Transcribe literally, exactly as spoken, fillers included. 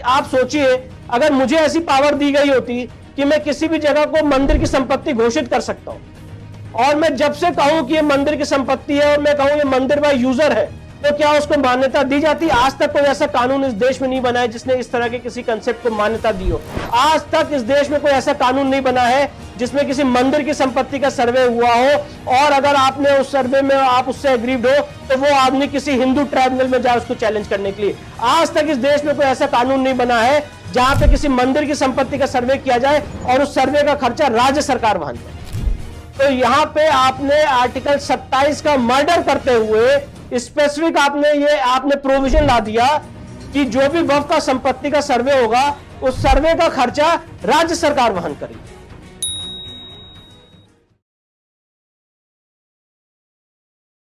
आप सोचिए, अगर मुझे ऐसी पावर दी गई होती कि मैं किसी भी जगह को मंदिर की संपत्ति घोषित कर सकता हूं और मैं जब से कहूं कि ये मंदिर की संपत्ति है और मैं कहूं ये मंदिर का यूजर है, तो क्या उसको मान्यता दी जाती? आज तक कोई ऐसा कानून इस देश में नहीं बना है जिसने इस तरह के किसी कंसेप्ट को मान्यता दी हो। आज तक इस देश में कोई ऐसा कानून नहीं बना है जिसमें किसी मंदिर की संपत्ति का सर्वे हुआ हो और अगर आपने उस सर्वे में आप उससे एग्रीड हो तो वो आदमी किसी हिंदू ट्राइब्यूनल में जाए उसको चैलेंज करने के लिए। आज तक इस देश में कोई ऐसा कानून नहीं बना है जहां पे किसी मंदिर की संपत्ति का सर्वे किया जाए और उस सर्वे का खर्चा राज्य सरकार वहन करे। तो यहां पे आपने आर्टिकल सत्ताईस का मर्डर करते हुए स्पेसिफिक आपने ये आपने प्रोविजन ला दिया कि जो भी वक्फ का संपत्ति का सर्वे होगा उस सर्वे का खर्चा राज्य सरकार वहन करेगी।